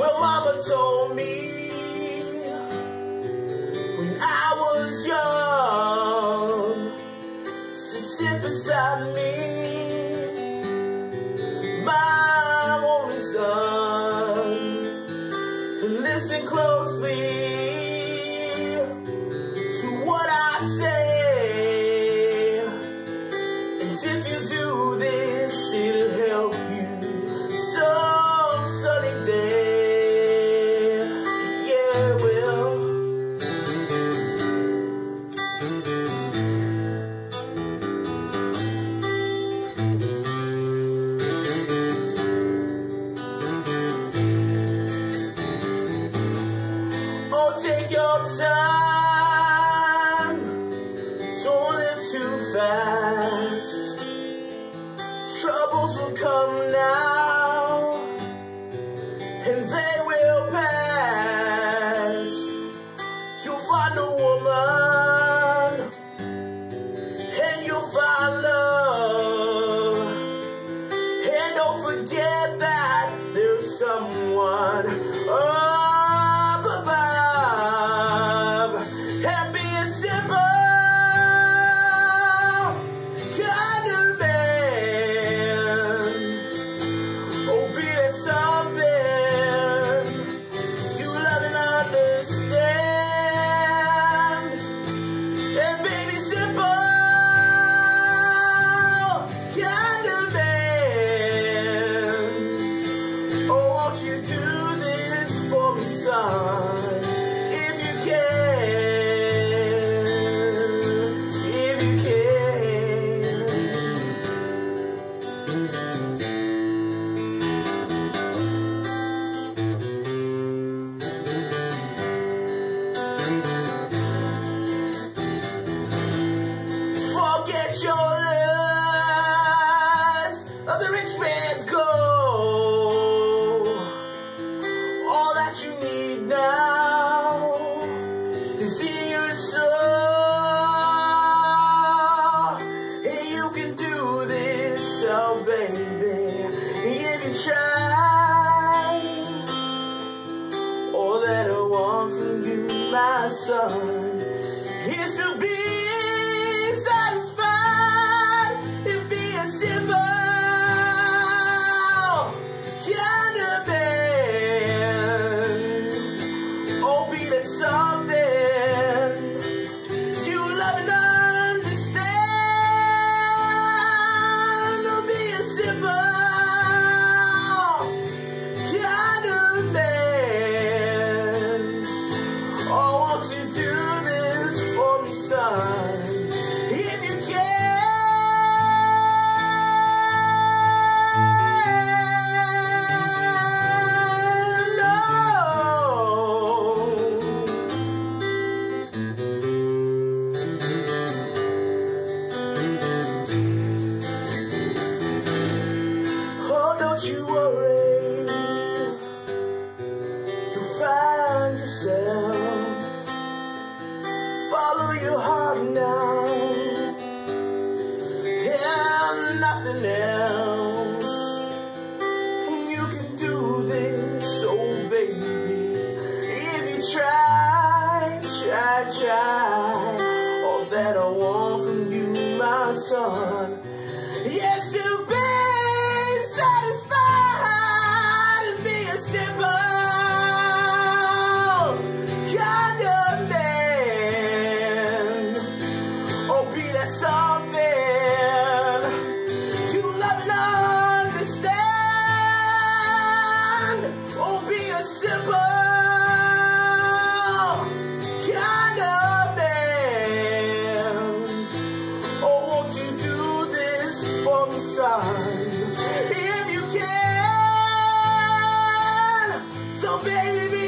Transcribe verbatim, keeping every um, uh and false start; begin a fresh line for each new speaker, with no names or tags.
Well, Mama told me when I was young, so sit beside me, my only son, and listen closely to what I say. And if you do this, it'll help you some sunny day. Yeah, it will. Oh, take your time, don't live too fast. Troubles will come now, and they will pass. You'll find a woman, and you'll find love. And don't forget that there's someone up above. And be a simple kind of man. Oh, be it something you love and understand. And baby, simple kind of man. Oh, won't you do this for me, son? If you can, if you can. Forget your lies of the rich man's gold. All that you need now is in your soul. And you can do this, oh baby, if you try. All that I want from you, my son, is to be satisfied and be a simple kind of man. Oh, be that something you love and understand. Oh, be a simple kind of man. Oh, won't you do this for me, son? If you can. Oh, don't you worry, you'll find yourself. Follow your heart now, and nothing else. And you can do this, oh baby, if you try, try, try. All that I want from you, my son, yes, to be satisfied and be a simple kind of man. Oh, be that something you love and understand. Oh, be a simple kind of man. Oh, won't you do this for me, son? If you can. So baby,